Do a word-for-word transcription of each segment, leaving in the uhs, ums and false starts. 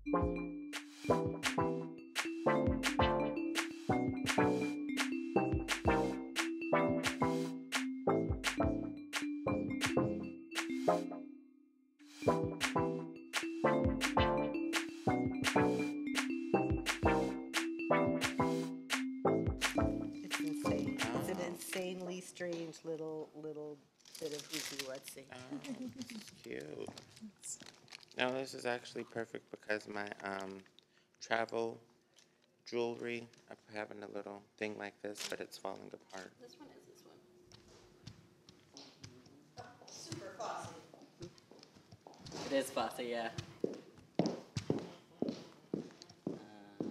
Insanely strange little little bit of easy whatsy. Oh, this is cute. No, this is actually perfect because my um, travel jewelry, I'm having a little thing like this, but it's falling apart. This one is this one. Super fussy. It is fussy, yeah. Uh,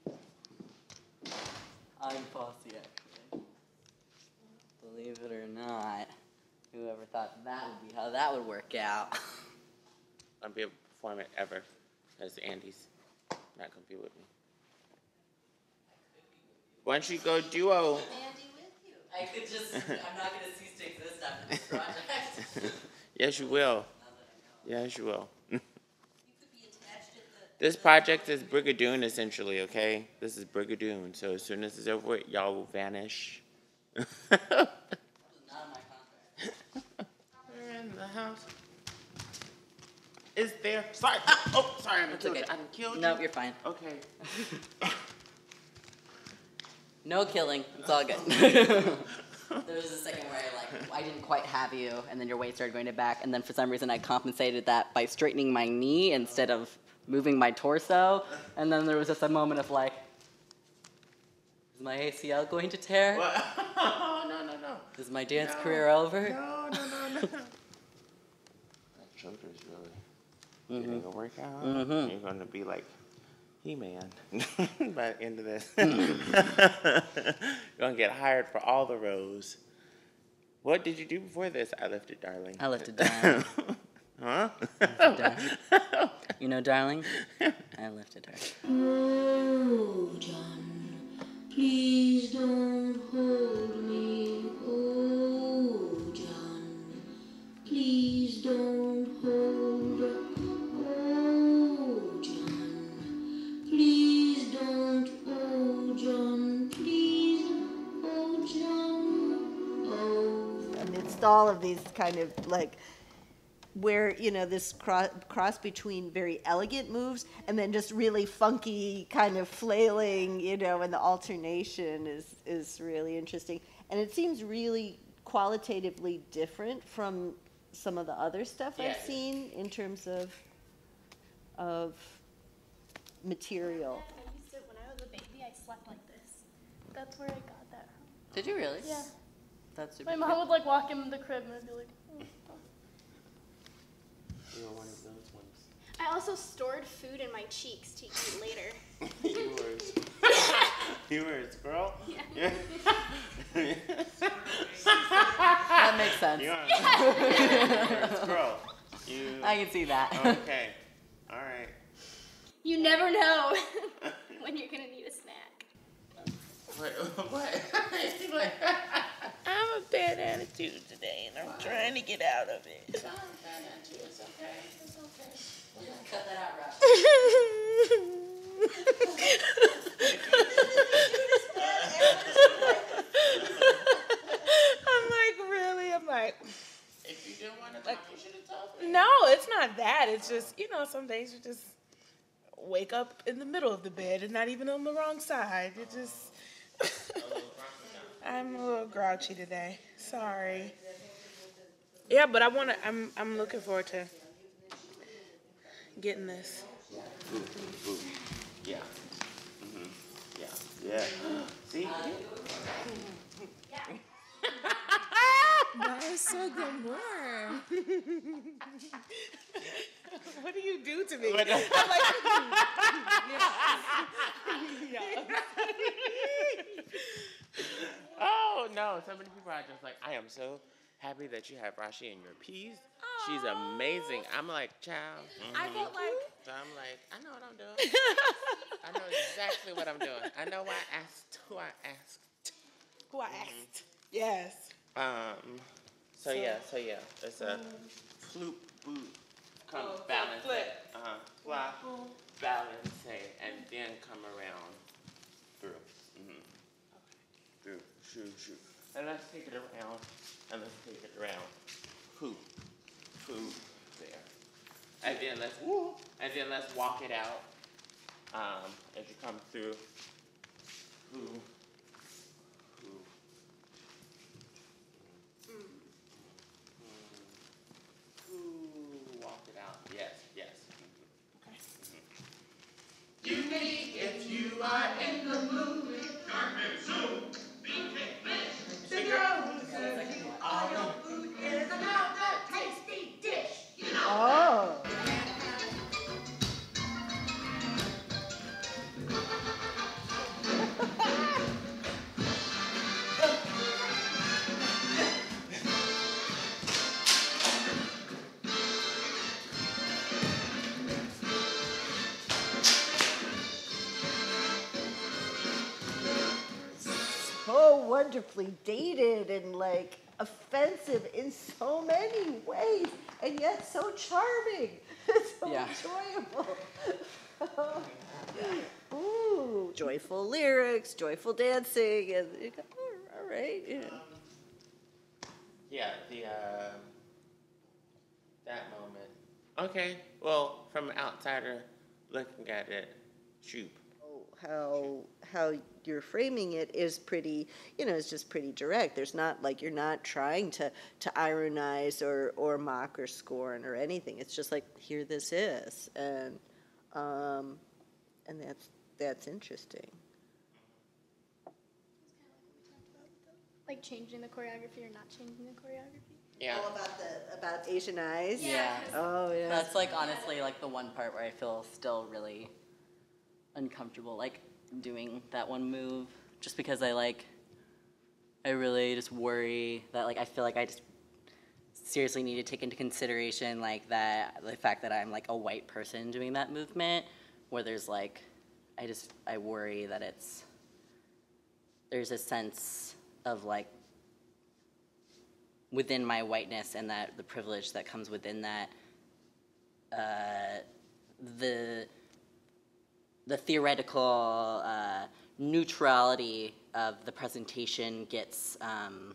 I'm fussy, actually. Believe it or not, whoever thought that would be how that would work out. I'll be able to perform it ever, because Andy's not going to be with me. Why don't you go duo? Andy with you. I could just, I'm not going to cease to exist after this project. Yes, you will. Yes, you will. You could be attached to the... This project is Brigadoon, essentially, okay? This is Brigadoon, so as soon as it's over with, y'all will vanish. That was not in my contract. We're in the house. Is there? Sorry. Oh, sorry. I didn't kill you. I didn't kill you. No, you're fine. Okay. No killing. It's all good. There was a second where I, like, I didn't quite have you, and then your weight started going to back, and then for some reason I compensated that by straightening my knee instead of moving my torso, and then there was just a moment of like, is my A C L going to tear? What? Oh, no, no, no. Is my dance no. career over? No, no, no, no. That shoulder's really Mm-hmm. getting a workout. Mm-hmm. You're going to be like He-Man by the end of this. Mm. You're going to get hired for all the roles. What did you do before this? I lifted Darling. I lifted Darling. Huh? Lifted Darling. You know Darling? I lifted her. Oh, John, please don't hold me. Oh, John, please don't hold. Oh, John, please don't. Oh, John, please. Oh, John. Oh. Amidst all of these kind of like where, you know, this cross, cross between very elegant moves and then just really funky kind of flailing, you know, and the alternation is, is really interesting. And it seems really qualitatively different from some of the other stuff Yeah. I've seen in terms of, of material. I used to, when I was a baby, I slept like this. That's where I got that from. Did you really? Yeah. That's super My mom cute. would like walk in the crib and I'd be like, oh. You were one of those ones. I also stored food in my cheeks to eat later. You were, you were a squirrel? Yeah. That makes sense. You are a squirrel. You, I can see that. okay. All right. You never know when you're gonna need a snack. What? What? I'm a bad attitude today, and I'm trying to get out of it. It's okay. It's okay. We'll just cut that out, Rush. I'm like, really? I'm like, If you didn't want to talk, you should have told me. no, it's not that. It's just, you know, some days you just wake up in the middle of the bed and not even on the wrong side. It just, I'm a little grouchy today. Sorry. Yeah, but I want to, I'm, I'm looking forward to getting this. Ooh, ooh. Yeah. Mm-hmm. Yeah. Yeah. See? That is so glamour. What do you do to me? What? I'm like, yeah. Oh, no. So many people are just like, I am so happy that you have Rashi in your piece. She's amazing. I'm like, child. Mm-hmm. I felt like, So I'm like, I know what I'm doing. I know exactly what I'm doing. I know why I asked who I asked. who I asked. Yes. Um. So, So- yeah. So yeah. It's a flute boot. Come Oh, balance. flip. Uh huh. Fly. Balance. And let's take it around, and let's take it around. Poo, poo, there. And then let's, woo, and then let's walk it out um, as you come through. Poo, poo. Ooh, walk it out. Yes, yes. Okay. Mm-hmm. Unique if you are in the mood. Zoom. The girl who says all your food is another tasty dish. You know. Oh. So wonderfully dated and like offensive in so many ways, and yet so charming, so Yeah. enjoyable. Ooh, joyful lyrics, joyful dancing, and you go, oh, all right, yeah. Yeah, the uh, that moment. Okay, well, from an outsider looking at it, shoot. How how you're framing it is pretty, you know, it's just pretty direct. There's not like you're not trying to to ironize or or mock or scorn or anything. It's just like, here this is, and um, and that's that's interesting. Like changing the choreography or not changing the choreography. Yeah. Oh, about the about Asian eyes. Yeah. Oh yeah. That's like honestly like the one part where I feel still really uncomfortable, like doing that one move, just because I like, I really just worry that like I feel like I just seriously need to take into consideration like that the fact that I'm like a white person doing that movement, where there's like, I just I worry that it's there's a sense of like within my whiteness and that the privilege that comes within that, uh, the the theoretical uh, neutrality of the presentation gets, um,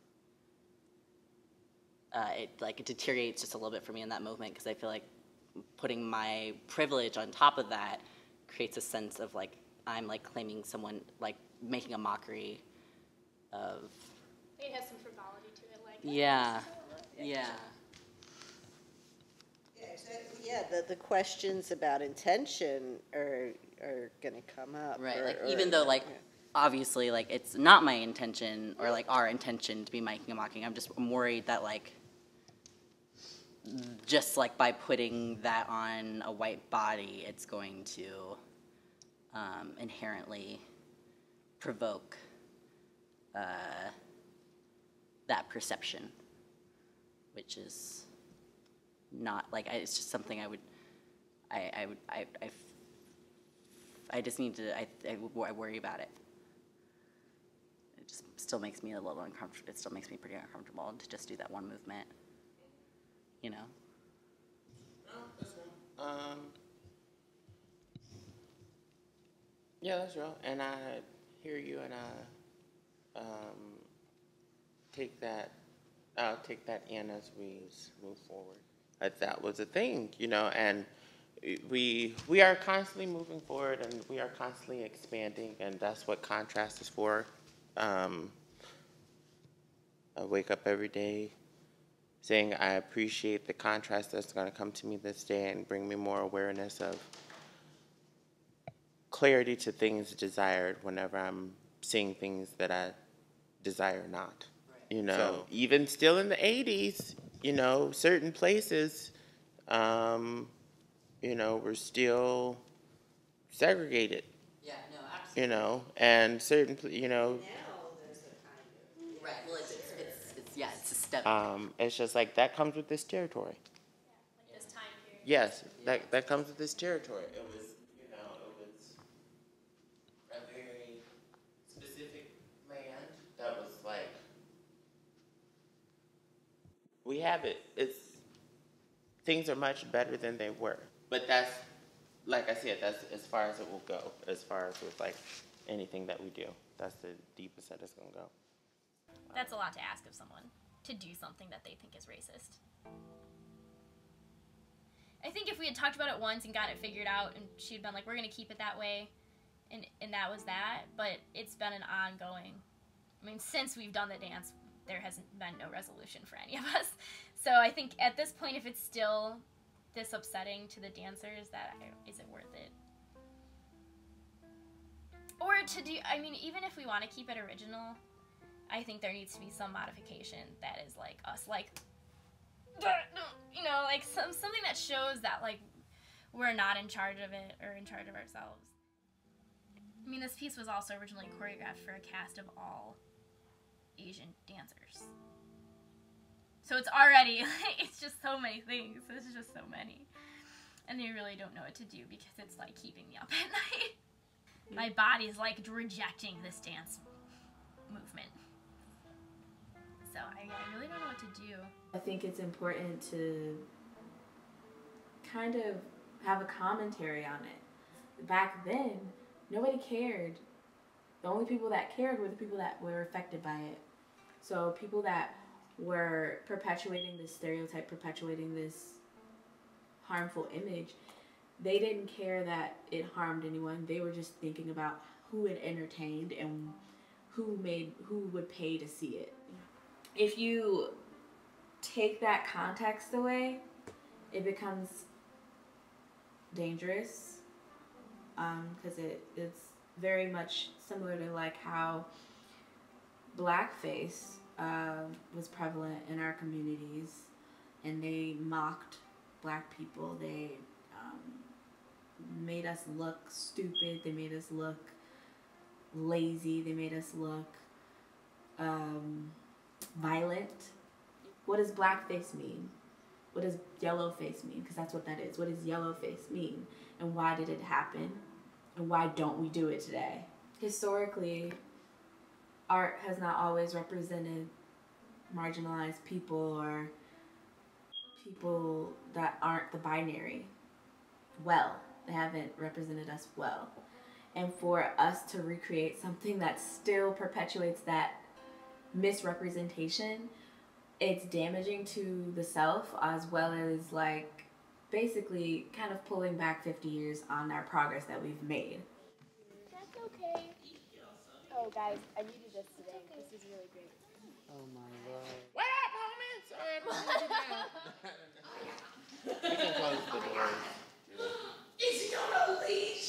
uh, it like it deteriorates just a little bit for me in that movement, because I feel like putting my privilege on top of that creates a sense of like I'm like claiming someone, like making a mockery of. It has some frivolity to it, like. Yeah, yeah. Yeah, the, the questions about intention are are gonna come up. Right, or- like or- even though like yeah. obviously like it's not my intention or like our intention to be making a mocking. I'm just I'm worried that like just like by putting that on a white body, it's going to um, inherently provoke uh, that perception, which is not like I, it's just something I would I I would I I, I just need to I, I I worry about it. It just still makes me a little uncomfortable. It still makes me pretty uncomfortable to just do that one movement. You know. No, that's real. Um. Yeah, that's real, and I hear you, and I um take that. I'll take that in as we move forward. That that was a thing, you know, and we we are constantly moving forward, and we are constantly expanding, and that's what contrast is for. Um, I wake up every day saying I appreciate the contrast that's going to come to me this day and bring me more awareness of clarity to things desired whenever I'm seeing things that I desire not. You know, so, even still in the eighties, you know, certain places, um, you know, were still segregated. Yeah, no, absolutely. You know, and certain, you know. Right. Well, it's it's, it's, it's yeah, it's a step. Um, it's just like that comes with this territory. Yeah, like this time period. Yes, that that comes with this territory. It was, you know, it was a very specific land that was like. We have it. It's things are much better than they were. But that's, like I said, that's as far as it will go. As far as with like anything that we do, that's the deepest that it's gonna go. That's a lot to ask of someone, to do something that they think is racist. I think if we had talked about it once and got it figured out, and she'd been like, we're going to keep it that way, and, and that was that, but it's been an ongoing, I mean, since we've done the dance, there hasn't been no resolution for any of us. So I think at this point, if it's still this upsetting to the dancers, that is it worth it? Or to do, I mean, even if we want to keep it original, I think there needs to be some modification that is like us, like, you know, like some something that shows that like we're not in charge of it or in charge of ourselves. I mean, this piece was also originally choreographed for a cast of all Asian dancers. So it's already, it's just so many things. There's just so many. And you really don't know what to do because it's like keeping me up at night. My body is like rejecting this dance movement. So I, I really don't know what to do. I think it's important to kind of have a commentary on it. Back then, nobody cared. The only people that cared were the people that were affected by it. So people that were perpetuating this stereotype, perpetuating this harmful image, they didn't care that it harmed anyone. They were just thinking about who it entertained and who made, who would pay to see it. If you take that context away, it becomes dangerous, because um, it, it's very much similar to like how blackface uh, was prevalent in our communities, and they mocked black people. They um, made us look stupid. They made us look lazy. They made us look um, violent. What does blackface mean? What does yellow face mean? Because that's what that is. What does yellow face mean? And why did it happen? And why don't we do it today? Historically, art has not always represented marginalized people or people that aren't the binary well. They haven't represented us well. And for us to recreate something that still perpetuates that misrepresentation, it's damaging to the self, as well as like basically kind of pulling back fifty years on our progress that we've made. That's okay. Oh, guys, I needed this today. This is really great. Oh my lord. What up, homies? Sorry, we can close the doors. Is he on a leash?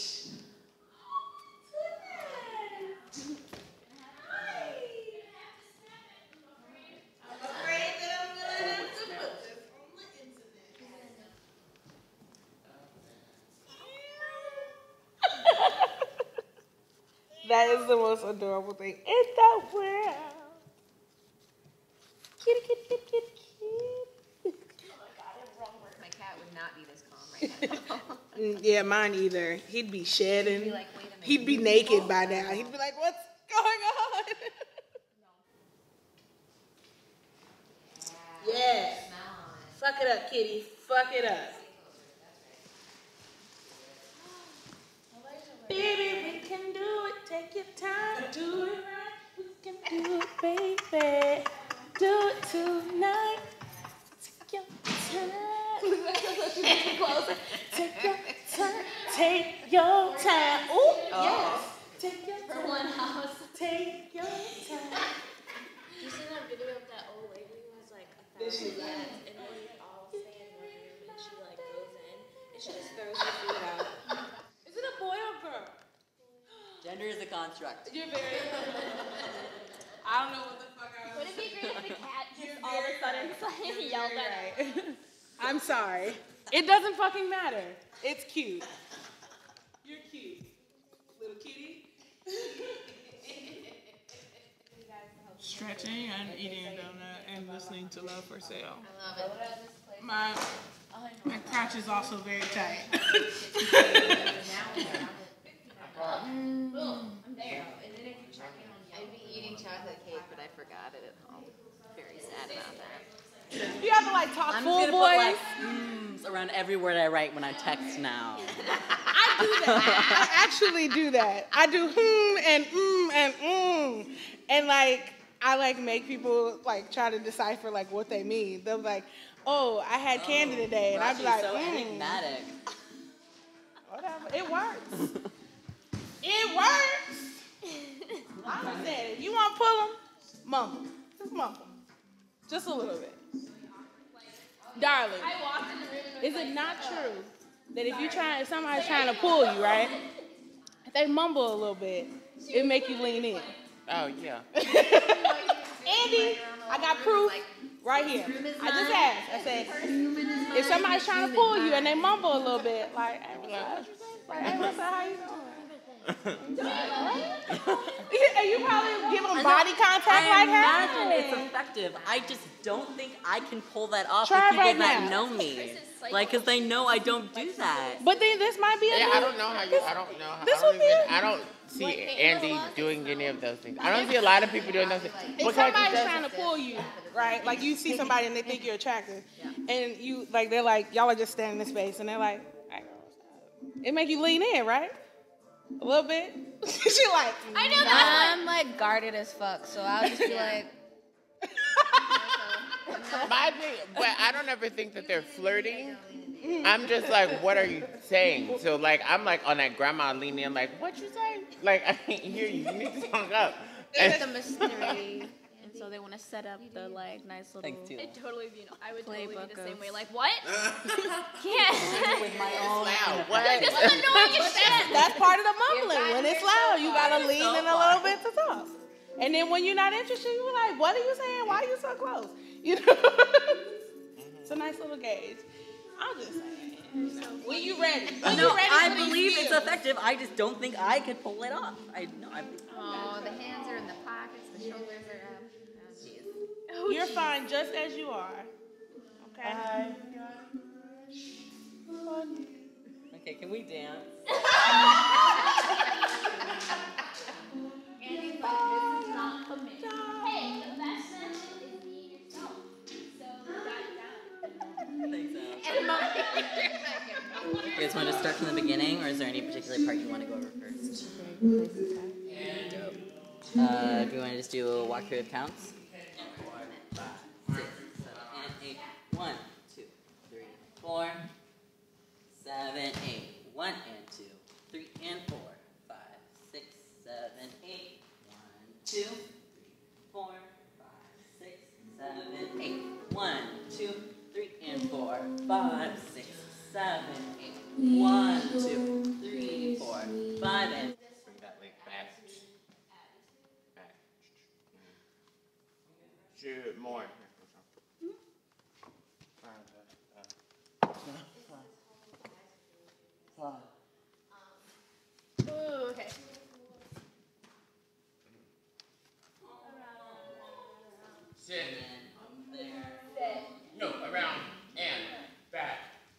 That is the most adorable thing in the world. Kitty, kitty, kitty, kitty, kitty. Oh my god, I'm wrong with my cat would not be this calm right now. Mm, yeah, mine either. He'd be shedding. He'd be like, wait a minute. He'd be naked by now. He'd be like, what's going on? Yeah. Fuck it up, kitty. Fuck it up. Baby, we can do it. Take your time. Do it right. We can do it, baby. Do it tonight. Take your time. Closer. Take your time. Take your time. Ooh, yes. Take your time. For one house. Take your time. You seen that video of that old lady who has like a Did she? thousand cats and they all stay in one room and she like goes in and she just throws the food out. Is it a boy or girl? Gender is a construct. You're very. I don't know what the fuck I was. Would it be great if the cat just You're all of a very sudden right. You're yelled very at right. I'm sorry. It doesn't fucking matter. It's cute. You're cute. Little kitty. Stretching and eating a donut and listening to Love for Sale. I love it. My, my crotch is also very tight. I'm there. I'd be eating chocolate cake, but I forgot it at home. Very sad about that. You have to like talk I'm full just gonna voice. put like mms around every word I write when I text now. I do that. I actually do that. I do hmm and mm and mm. And like, I like make people like try to decipher like what they mean. They'll be like, "Oh, I had oh, candy today," and I'd be like, so mm. enigmatic. Whatever. It works. It works. I said, if you want to pull them, mumble. Just mumble. Just a little bit. Darling, is it not true that if you try, if somebody's trying to pull you, right? If they mumble a little bit, it make you lean in. Oh yeah. Andy, I got proof right here. I just asked. I said, if somebody's trying to pull you and they mumble a little bit, like, hey, what's up? Like, hey, what's up? How you doing? And you probably give them body contact I like imagine hey. it's effective. I just don't think I can pull that off Try with people right that now. know me. Like, because they know I don't do that. But then this might be a Yeah, new, I don't know how you. I don't know. How, this I don't would be even. a- I don't see Andy doing any of those things. I don't see a lot of people doing those things. If Because somebody's he does- trying to pull you, right? Like you see somebody and they think you're attractive, and you like they're like y'all are just standing in space, and they're like, hey, it make you lean in, right? A little bit. She like, I know that. I'm like guarded as fuck, so I'll just be like, My thing, but I don't ever think that they're flirting. I'm just like, what are you saying? So like, I'm like on that grandma leaning. I'm like, what you say? Like, I can't hear you. You need to talk up. it's the mystery, and so they want to set up the like nice little. Thanks, too. I'd totally be, I would totally be Playbook the same of- way. Like, what? Yeah. With my own. Wow, Like, this what? is annoying as shit. that's part of the mumbling. When it's loud, you gotta lean so in a far. little bit to talk. And then when you're not interested, you're like, what are you saying? Why are you so close? You know, it's a nice little gauge. I'm just saying. You know, when you ready? When No, you ready I for these believe it's skills. effective. I just don't think I could pull it off. I know. I, Oh, the hands are in the pockets, the shoulders are up. Oh, jeez. You're fine just as you are. Okay. okay, can we dance? Andy's like, this is not for me. Hey, the best method is being yourself. So, got it down. Thanks, Al. And my- You guys want to start from the beginning, or is there any particular part you want to go over first? Dope. Uh, do you want to just do a walkthrough of counts? Five, six, seven, and eight. One, two, three, four, seven, eight. One and two, three and four, five, six, seven, eight. One, two, three, four, five, six, seven, eight. One, two, three and four, five, six, seven, eight. One, two, three, four, five, and Bring that link back. Back. Shoot, more. Ooh, okay. Sit. there. No, around and back.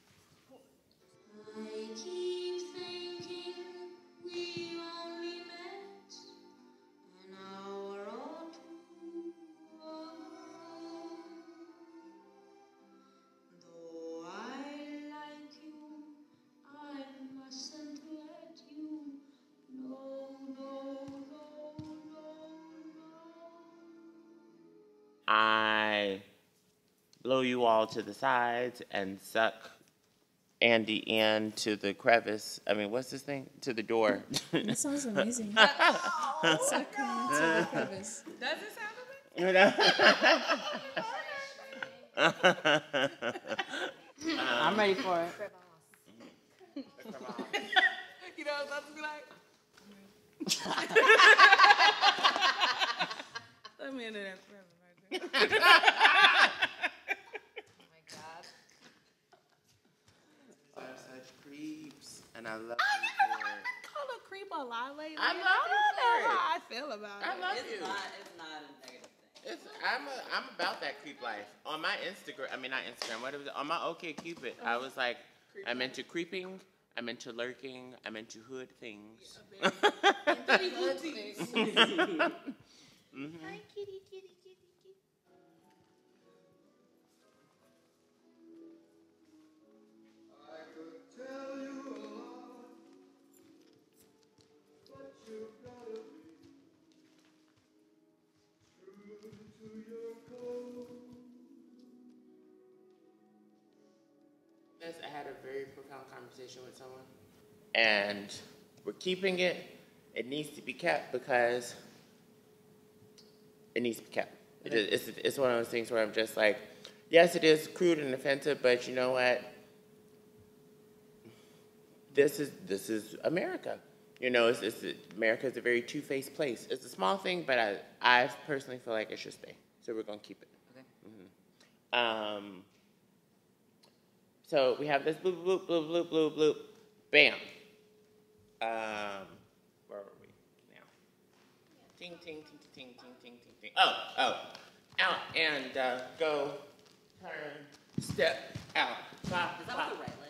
I keep thinking we only met an hour or two ago. Though I like you, I mustn't let you. No, no, no, no, no. I blow you all to the sides and suck Andy in to the crevice. I mean, what's this thing? To the door. That sounds amazing. Suck me into the crevice. Does it sound amazing? I'm ready for it. You know what I was about to be like? Let me into that forever right there. Are such creeps, and I love I you never for it. called a creep a lot lately. I and love I you don't know for it. how I feel about I it. love It's you. not, it's not a negative thing. It's, I'm a, I'm about that creep life. On my Instagram, I mean not Instagram. What was it? On my OkCupid, I was like, I'm into creeping. I'm into lurking. I'm into hood things. Mhm. Hi, kitty, kitty, kitty, kitty. a conversation with someone, and we're keeping it. It needs to be kept because it needs to be kept. It is, it's, it's one of those things where I'm just like, yes, it is crude and offensive, but you know what? This is this is America. You know, it's, it's America is a very two-faced place. It's a small thing, but I I personally feel like it should stay. So we're gonna keep it. Okay. Mm-hmm. Um. So we have this bloop bloop bloop bloop bloop bloop, bam. Um. Where are we now? Ting ting ting ting ting ting ting ting. Oh oh, out and uh, go, turn, step out. Bop, Is that bop. with the right